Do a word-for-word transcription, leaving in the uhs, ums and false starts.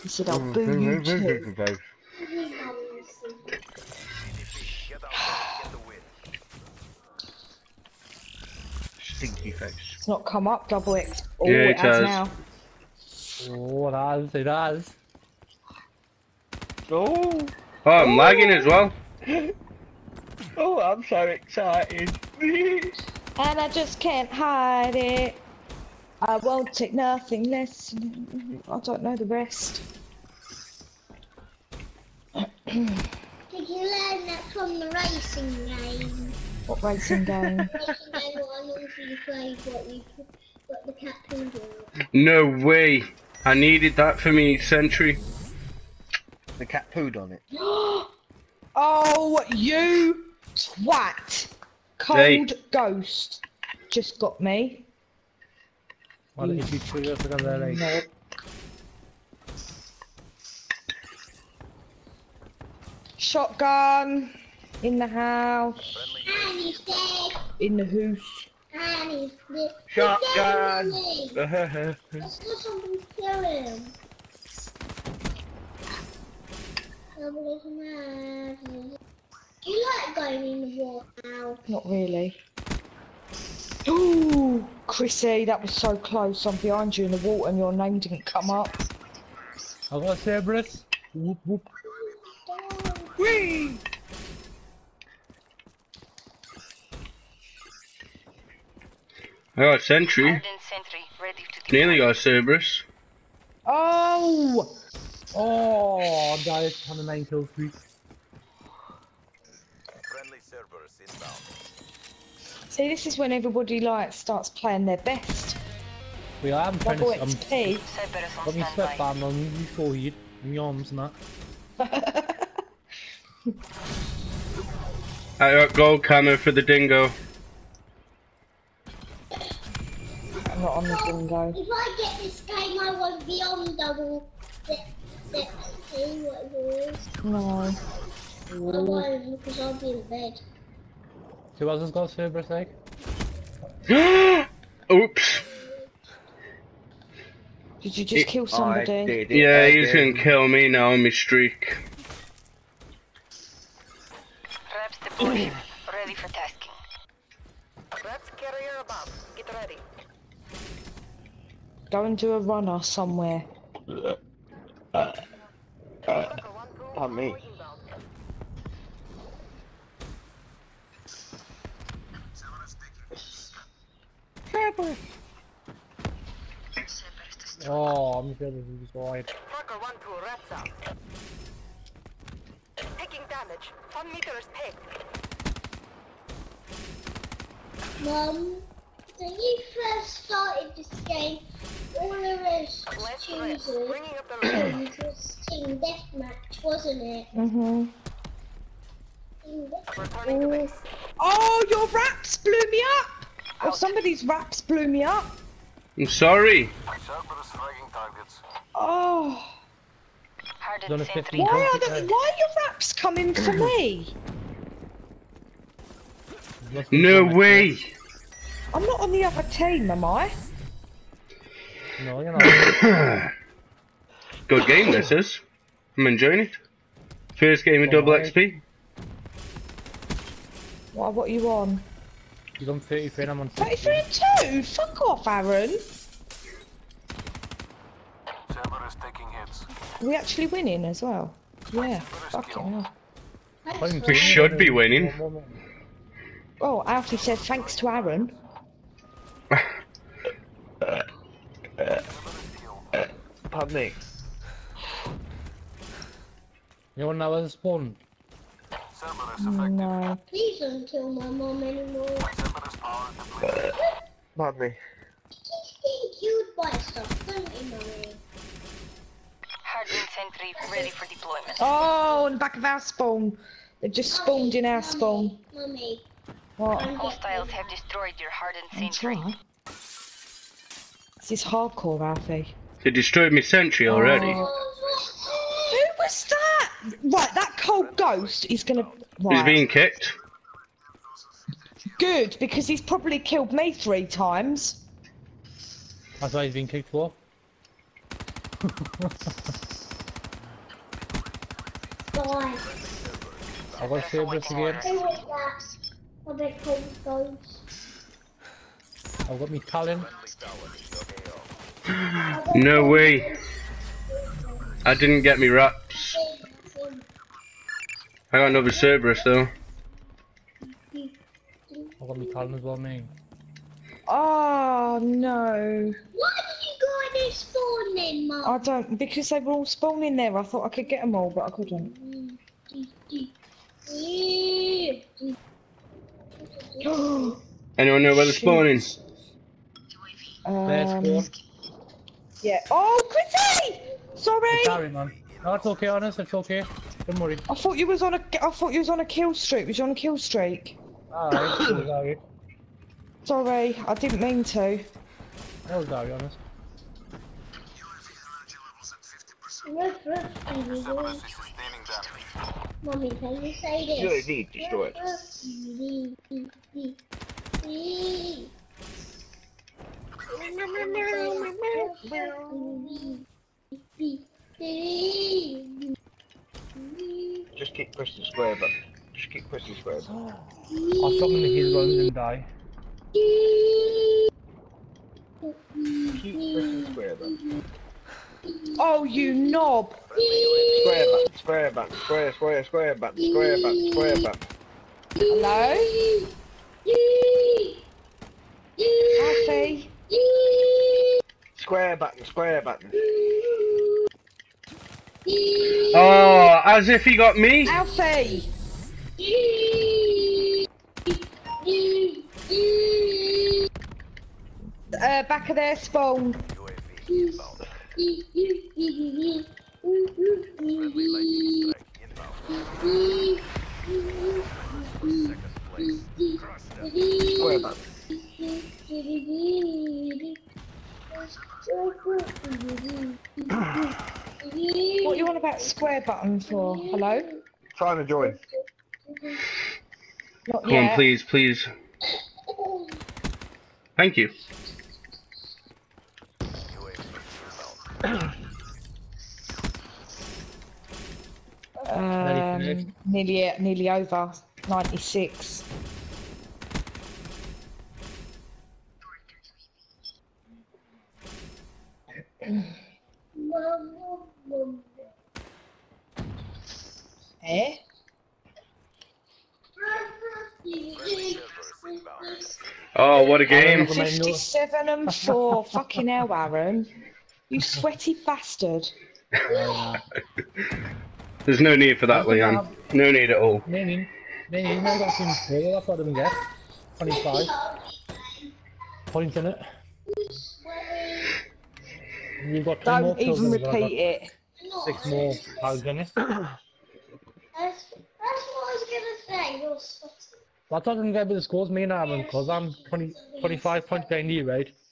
He said, I'll boo you too. Stinky face. It's not come up, double X. Oh, Yeah, it, it has has. now. Oh, it has, it has. Oh! Oh, I'm Oh. lagging as well. Oh, I'm so excited. And I just can't hide it. I won't take nothing less. I don't know the rest. Did you learn that from the racing game? What racing game? Racing game what I usually played, what we what the cat poodle. No way. I needed that for me Sentry. The cat pooed on it. Oh, you twat! Cold Hey. Ghost just got me. What did you trigger for the race? No. Shotgun in the house. And he's dead. In the house. And he's dead. Shotgun! He's dead, isn't he? Let's do something to kill him. Nobody's mad. Do you like going in the water now? Not really. Ooh, Chrissy, that was so close. I'm behind you in the water and your name didn't come up. I got Cerberus. Whoop whoop. Whee! I got a Sentry. Hardened sentry ready to Nearly got a Cerberus. Oh! Oh, died on the nine kill streak. Friendly Cerberus inbound. See, this is when everybody like starts playing their best. We are having trying Double to. I'm X P. Cerberus on got me sweat standby. band on you forehead, my arms and that. I got gold camo for the dingo. I'm not on the bingo. If I get this game, I won't be on double step, step, see what it is. No. I won't because I'll be in bed. Who else has got Cerberus egg? Oops. Did you just It- kill I somebody? did it Yeah, he's again. gonna kill me now on my streak. Reps deployed. Ready for tasking. Reps carrier above. Get ready. Go and do a runner somewhere. Not me. Oh, I'm sure this is wide. Parker one two reps out. Taking damage. One meter is pegged. Mum, when you first started this game, all of us Let's choosers rip. Bringing up the rear. it was Team Deathmatch, wasn't it? Mhm. Team Deathmatch. Returning to base. Oh, your raps blew me up! Or somebody's raps blew me up. I'm sorry. Cerberus fragging targets. Oh. Hardened Done a sentry. fifteen. Why are the, why are your raps coming for me? Must be No something. way. I'm not on the other team, am I? No, you're not. Good game this is. I'm enjoying it. First game of double X P. Why, what are you on? You're on thirty-three and I'm on thirty-three and two? Fuck off, Aaron. Cerberus taking hits. Are we actually winning as well? Yeah, fucking hell. That's We fine. should be winning. Oh, Alfie said thanks to Aaron. Pardon me. You want another spawn? Cerberus effective. No. Please don't kill my mum anymore. Cerberus power depleted. Pardon me. She's getting killed by stuff, don't you, Mummy? Hardened sentry ready for deployment. Oh, in the back of our spawn. They've just spawned in our spawn. Mummy, What? I'm Hostiles have destroyed your hardened That's sentry. right. This is hardcore, Alfie. They destroyed my Sentry already. Who was that? Right, that cold ghost is gonna. He's Right. being kicked. Good, because he's probably killed me three times. That's why he's been kicked for. die. I've got Cerberus again. Who was that? What they call those? I've got me Talon. No way. I didn't get me wraps. I got another Cerberus though. I've got me Talon as well, mate. Oh no. Why did you go in this spawn then, Mum? I don't, because they were all spawning there. I thought I could get them all, but I couldn't. Anyone know where they're spawning? There's Um, spawn. yeah. Oh, Chrissy! Sorry. Sorry, man. No, it's okay, honest. It's okay. Don't worry. I thought you was on a. I thought you was on a kill streak. Was you on a kill streak? Alright, it was alright. Sorry, I didn't mean to. It was alright, honest. Ruff, ruff, Cerberus is sustaining them. Mommy, can you say this? U A V destroyed. Just keep pressing the square button. Just keep pressing the square button. I'll stop him if he's going and die. Keep pressing the square button. Oh, you knob! Square button, square button, square, square, square button, square button, square button. Hello? Alfie? Square button, square button. Oh, as if he got me. Alfie! Uh, back of their spawn. Square button. What you on about square button for? Hello? Trying to join. Not Come yet. on, please, please. Thank you. Um, nearly, nearly over. ninety-six. Eh? Oh, what a game. fifty-seven and four. Fucking hell, Aaron. You sweaty bastard. There's no need for that, Leon. No need at all. Maybe. Maybe you never got some score, that's what I didn't get. twenty-five. Points in it. You've got two more Don't kills even than I've got. repeat it. Six more tags in it. That's, that's what I was gonna say. You're sweaty. That's what I didn't get with the scores, me and Aaron, because I'm twenty, twenty-five points behind you, right?